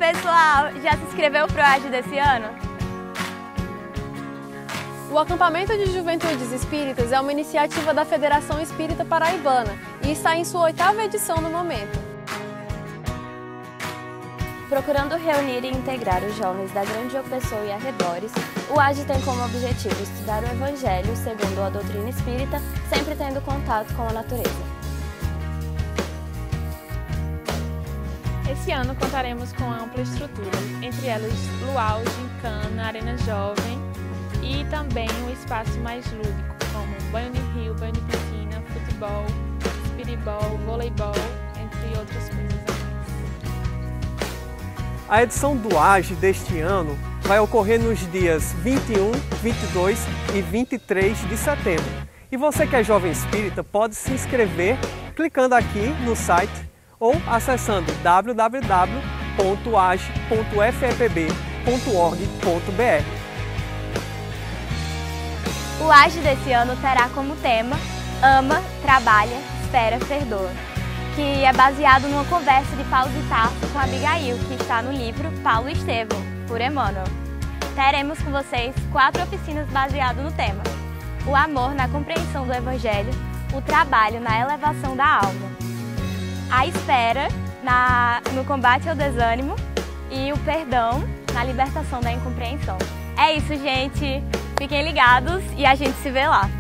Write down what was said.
pessoal, já se inscreveu pro AGE desse ano? O Acampamento de Juventudes Espíritas é uma iniciativa da Federação Espírita Paraibana e está em sua 8ª edição no momento. Procurando reunir e integrar os jovens da Grande João Pessoa e arredores, o AGE tem como objetivo estudar o Evangelho segundo a doutrina espírita, sempre tendo contato com a natureza. Esse ano contaremos com ampla estrutura, entre elas luau, gincana, arena jovem e também um espaço mais lúdico, como banho de rio, banho de piscina, futebol, espiribol, voleibol, entre outras coisas. A edição do AGE deste ano vai ocorrer nos dias 21, 22 e 23 de setembro. E você que é jovem espírita pode se inscrever clicando aqui no site ou acessando www.age.fepb.org.br. O AGE desse ano terá como tema Ama, Trabalha, Espera, Perdoa, que é baseado numa conversa de Paulo de Tarso com Abigail, que está no livro Paulo e Estevão, por Emmanuel. Teremos com vocês 4 oficinas baseadas no tema: o amor na compreensão do Evangelho, o trabalho na elevação da alma, a espera no combate ao desânimo e o perdão na libertação da incompreensão. É isso, gente! Fiquem ligados e a gente se vê lá!